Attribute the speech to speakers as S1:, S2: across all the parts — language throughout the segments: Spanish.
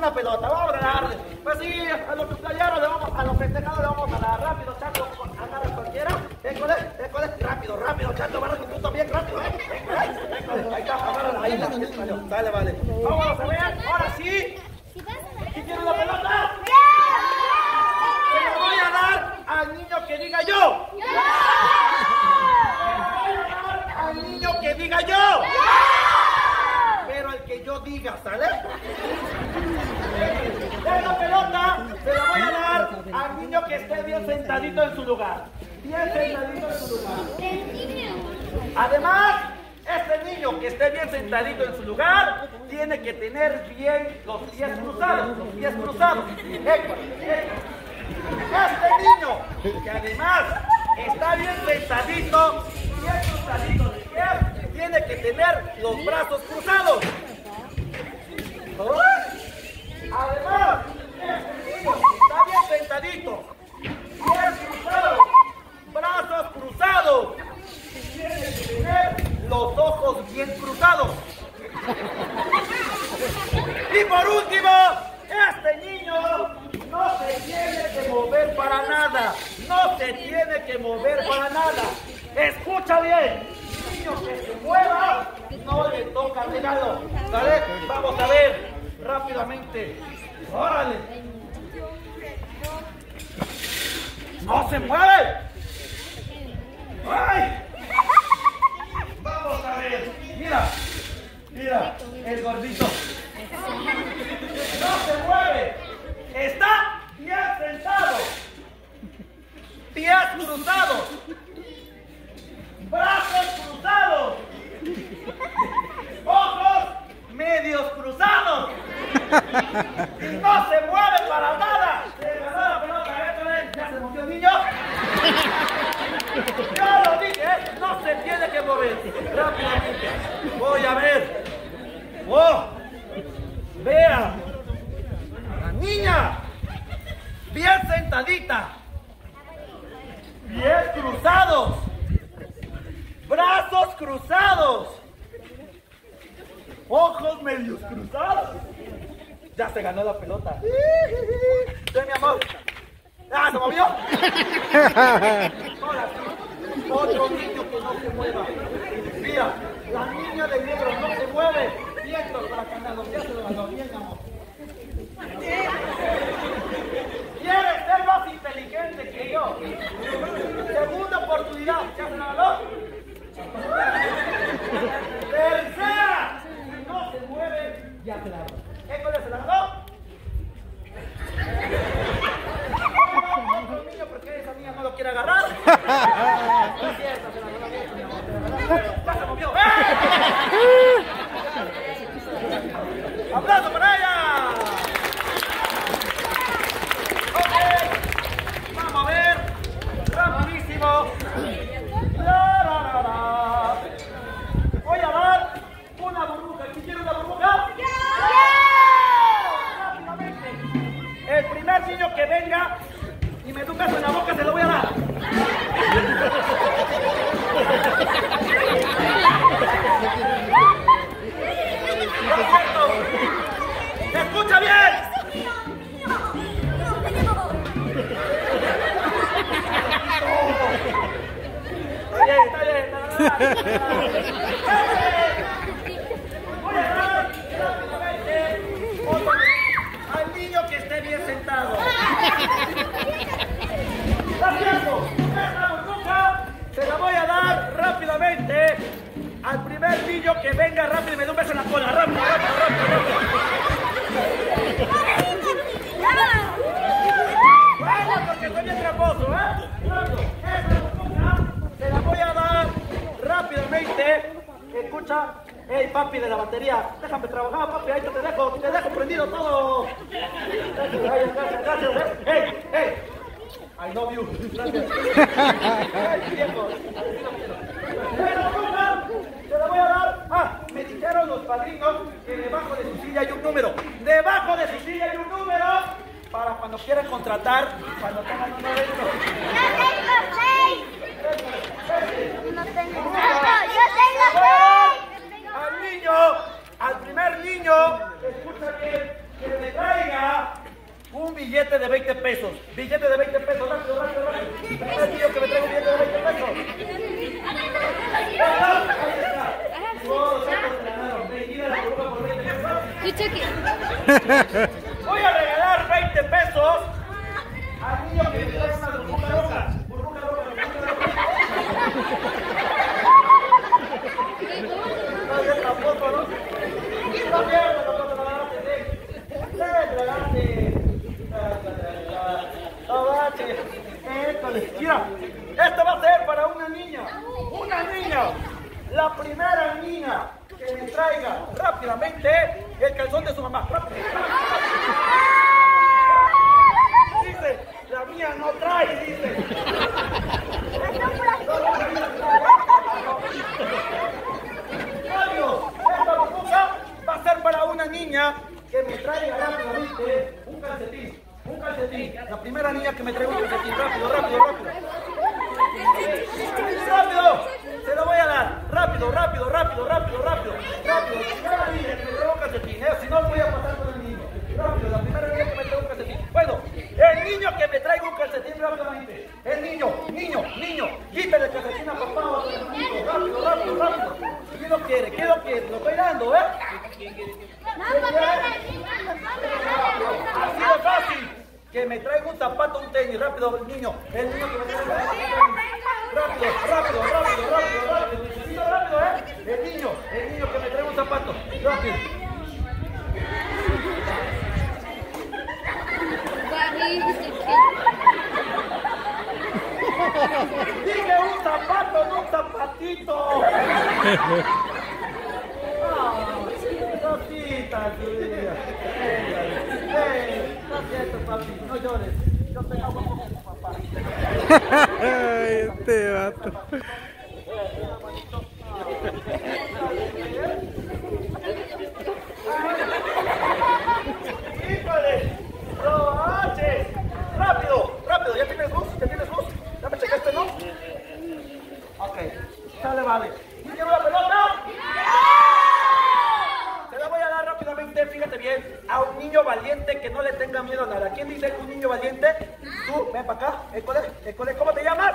S1: una pelota, vamos a ganar. Pues sí, a los cumpleaños le vamos, a los festejados le vamos a dar. Rápido, Chato, agarra cualquiera. École, rápido, Chato, agarra tú también, rápido. Ahí está, agarra, ahí está. Dale, vale. Vamos a ver, ahora sí. ¿Quién quiere una pelota? Se la voy a dar al niño que diga yo. Al niño que diga yo. Pero el que yo diga, ¿sale? La pelota se la voy a dar al niño que esté bien sentadito en su lugar. Bien sentadito en su lugar. Además, este niño que esté bien sentadito en su lugar tiene que tener bien los pies cruzados. Este niño que además está bien sentadito, bien cruzadito de pies, tiene que tener los brazos cruzados. Además, este niño está bien sentadito, pies cruzados, brazos cruzados, y tiene que tener los ojos bien cruzados. Y por último, este niño no se tiene que mover para nada. Escucha bien. Niño que se mueva, no le toca regalo. ¿Sale? Vamos a ver rápidamente. ¡Órale! ¡No se mueve! ¡Ay! Vamos a ver. Mira, el gordito. No se mueve. Está bien sentado. Pies cruzados. Brazos cruzados. Ojos medios cruzados. Y no se mueve para nada. Se ganó la pelota. ¿Ya se movió el niño? Ya lo dije, no se tiene que mover. Rápidamente. Voy a ver. ¡Oh! Vea. La niña. Bien sentadita. Pies cruzados. Brazos cruzados. Ojos medios cruzados. Ya se ganó la pelota. Sí, mi amor. ¡Ah, se movió! Ahora sí. Otro niño que no se mueva. Mira, la niña de negro no se mueve. Vientos para cantarlo. Ya se lo ganó. Bien, amor. ¿Quieres ser más inteligente que yo? Segunda oportunidad. ¿Ya se la ganó? Tercera. Si no se mueve, ya se la ganó. ¿Qué cosa se la ganó? Otro niño, porque esa niña no lo quiere agarrar. No es cierto, se la ganó bien, mi amor. Ya se movió. ¡Aplauso para ella! Ok, vamos a ver, rapidísimo. Voy a dar una burbuja. ¿Quién quiere una burbuja? Rápidamente. El primer niño que venga y me dé un beso en la boca se lo voy a dar. Perfecto. ¿Se escucha bien? Está bien. Voy a dar rápidamente al niño que esté bien sentado. Esta burbuja se la voy a dar rápidamente al primer niño que venga rápido y me dé un beso en la cola. Rápido. Vamos, porque estoy bien tramposo, Rápido. Esta burbuja se la voy a dar rápidamente. Escucha. Hey, papi de la batería, déjame trabajar, papi, ahí te dejo prendido todo. Gracias. Hey. I love you. Gracias. Viejo. Se la voy a dar. Me dijeron los padrinos que debajo de su silla hay un número. Debajo de su silla hay un número para cuando quieran contratar, cuando tengan un evento.
S2: Yo tengo 6.
S1: Al primer niño, escucha que me traiga pesos. Billete de 20 pesos, rápido, rápido, rápido. El niño que me traiga un billete de 20 pesos. Voy a regalar 20 pesos al niño que me trae una burbuja roja. Burbuja roja, burbuja roja. No, yo tampoco, ¿no? No pierdas, tampoco lo vas a tener. Mira, esto va a ser para una niña. Una niña. La primera niña que me traiga rápidamente el calzón de su mamá. Rápido. Dice, la mía no trae, dice. Adiós. Esta burbuja va a ser para una niña que me traiga rápidamente un calcetín. Un calcetín. La primera niña que me traiga un calcetín. Rápido, rápido, rápido. ¡Rápido! Se lo voy a dar. Rápido, rápido, rápido, rápido, rápido. Rápido. Cada niña que me traiga un calcetín. Si no, voy a pasar con el niño. Rápido, la primera niña que me traiga un calcetín. Bueno, el niño que me traiga un calcetín rápidamente. El niño, quítale el calcetín a papá o a tu hermanito. Rápido, rápido, rápido. ¿Quién lo quiere? ¿Quién lo quiere? Lo estoy dando, ¿eh? Así de fácil. Que me traiga un zapato, un tenis. Rápido, el niño que me traiga un tenis. Rápido, rápido, rápido, rápido, rápido. Necesito rápido, ¿eh? El niño que me traiga un zapato. Rápido. Dije un zapato, no un zapatito. Cositas, Julia. No siento, papi, no llores. Yo te amo como tu papá.
S3: Ay, este vato.
S1: ¡Híjole! ¡Lo haces! ¡Rápido! ¡Rápido! ¿Ya tienes luz? ¿Ya tienes luz? ¿Ya me checaste, no? Ok. Sale, vale. ¿Y quiero la pelota? Se la voy a dar rápidamente, fíjate bien, a un niño valiente que no le tenga miedo a nada. ¿Quién dice un niño valiente? Tú, ven para acá. École, ¿cómo te llamas?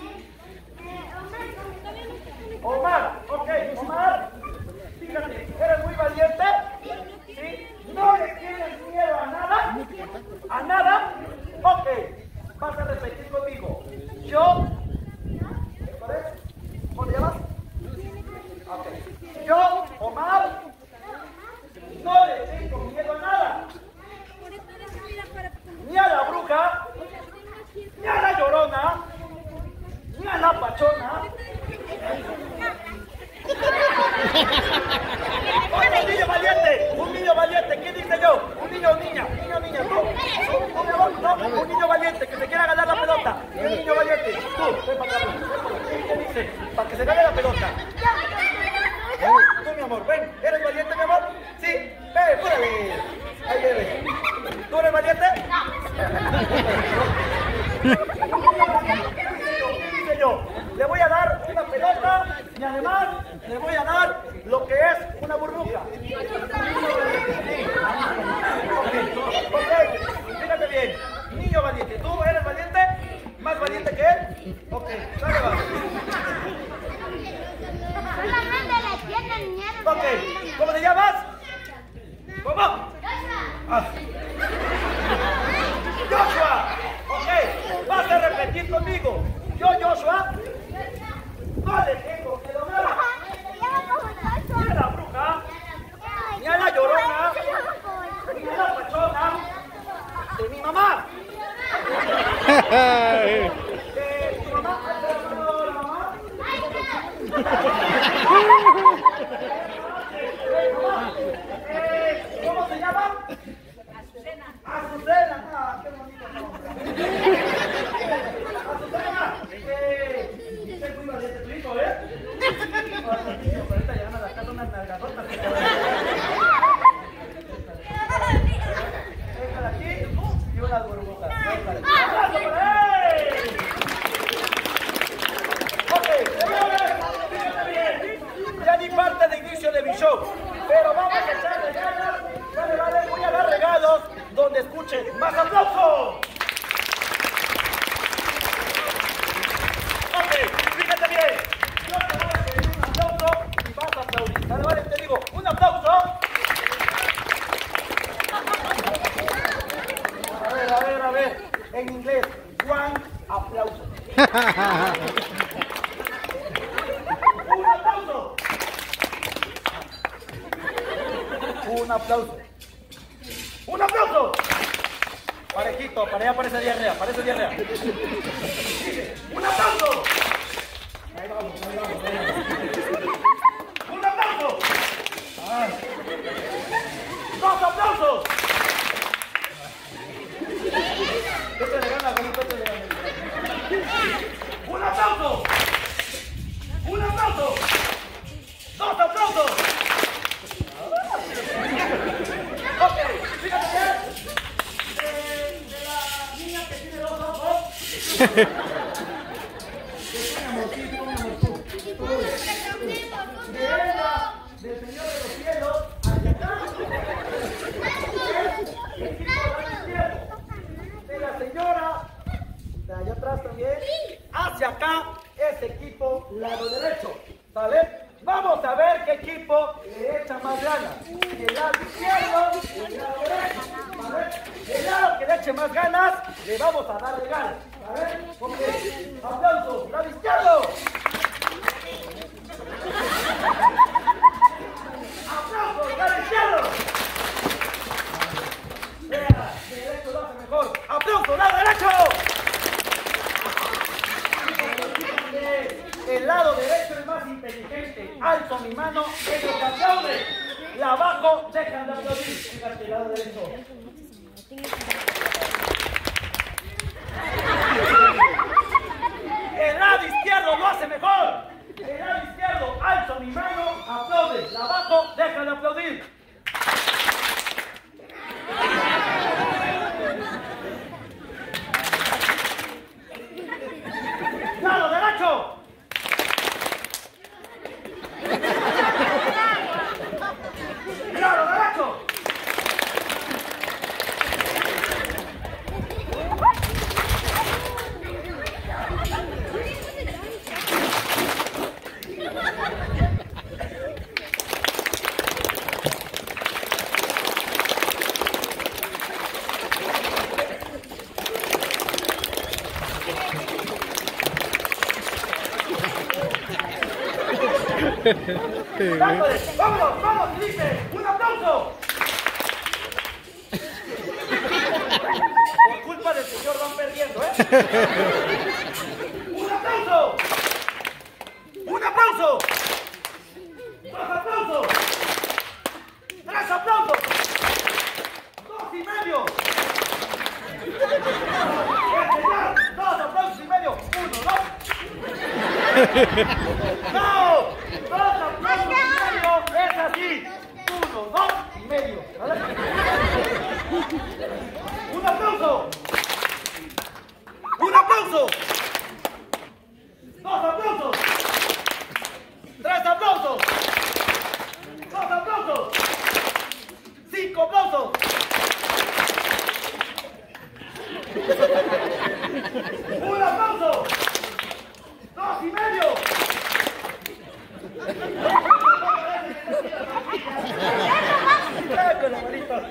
S1: Omar. Ok, Omar. Fíjate, ¿eres muy valiente? ¿Sí? ¿No le tienes miedo a nada? ¿A nada? Ok, vas a repetir conmigo. Yo, ¿cómo te llamas? Ok, yo, Omar, no le tengo miedo a nada. Ni a la bruja, ni a la llorona, ni a la pachona. Un niño valiente, ¿qué dice yo? Un niño o niña, tú, un niño valiente que se quiera ganar la pelota, un niño valiente, tú, ven para acá, ¿qué dice? Para que se gane la pelota. Tú, mi amor, ven, ¿eres valiente, mi amor? Sí, ven, púrale, ahí viene. ¿Tú eres valiente? Le voy a dar una pelota y además le voy a dar lo que es una burbuja. Ok, fíjate bien. Niño valiente, ¿tú eres valiente? ¿Más valiente que él? Ok, dale, va.
S2: Solamente le tienen miedo.
S1: Ok, ¿cómo te llamas? ¿Cómo? Joshua. Ok, vas a repetir conmigo. Yo, Joshua, no le tengo miedo a nada. Ni a la bruja, ni a la llorona, ni a la pachona, de mi mamá. ¿De tu mamá? ¿De la mamá? ¿Cómo se llama? Azucena. Azucena. Ah, qué bonito nombre. Azucena. Es muy valiente tu hijo, ¿eh? Ahorita llegan a la casa unas nalgadotas. Déjala aquí y unas burbujas. ¡Abrazo para él! Ok, señores, fíjense bien. Ya di parte de inicio de mi show, pero vamos a echarle ganas. Vale, voy a dar regalos donde escuchen más aplausos. Un aplauso. ¡Un aplauso! Parejito, para allá parece diarrea, parece diarrea. ¡Un aplauso! Ahí vamos, ahí vamos, ahí vamos. ¡Un aplauso! ¡Dos aplausos! Vete de gana, vete de gana. ¡Un aplauso! ¡Un aplauso! ¡Dos aplausos! Ok, fíjate bien. De la niña que tiene dos ojos. Un amorcito, un amorcito. De ella, del Señor de los cielos, hacia acá. De la señora, de allá atrás también, hacia acá, ese equipo, lado derecho. ¿Sale? Vamos a ver qué equipo le echa más ganas. El lado izquierdo, el lado derecho. ¿Vale? El lado que le eche más ganas, le vamos a darle ganas. ¿Vale? Ok. Aplausos. Lado izquierdo. Aplausos. Lado izquierdo. Vea, derecho lo hace mejor. Aplausos. Lado derecho. El lado derecho es más inteligente. Alzo mi mano, ellos que aplauden. La bajo, dejan de aplaudir. Fíjate, el lado derecho. El lado izquierdo lo hace mejor. El lado izquierdo, alzo mi mano, aplaude. La bajo, dejan de aplaudir. ¡Lado derecho! ¡Lado derecho! ¡Vámonos, vamos, dice! ¡Un aplauso! Por culpa del señor van perdiendo, ¿eh? ¡Un aplauso! ¡Un aplauso! ¡Dos aplausos! ¡Tres aplausos! ¡Dos y medio! ¡Dos aplausos y medio! ¡Uno, dos! ¡No! ¡Dos aplausos y medio! ¡Es así! ¡Uno, dos y medio! ¿Vale? ¡Un aplauso! ¡Un aplauso! ¡Dos aplausos! ¡Tres aplausos! ¡Dos aplausos! ¡Cinco aplausos! ¡Un aplauso! ¡Dos y medio! Con la manita.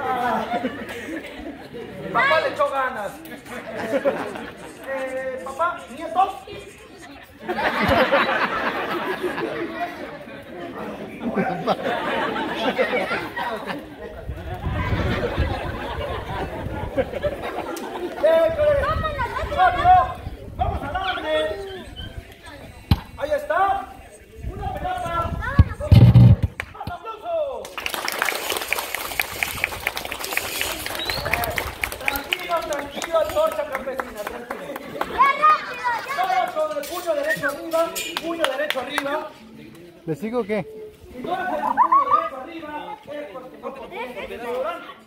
S1: Papá le echó ganas. Papá, nietos. ¡Rápido! ¡Vamos a darle! ¡Ahí está! ¡Una pelota! ¡Más aplausos! Tranquilo, antorcha campesina, tranquilo. Todos con el puño derecho arriba.
S3: ¿Le sigo o qué?
S1: Si no es el puño derecho arriba, es porque no te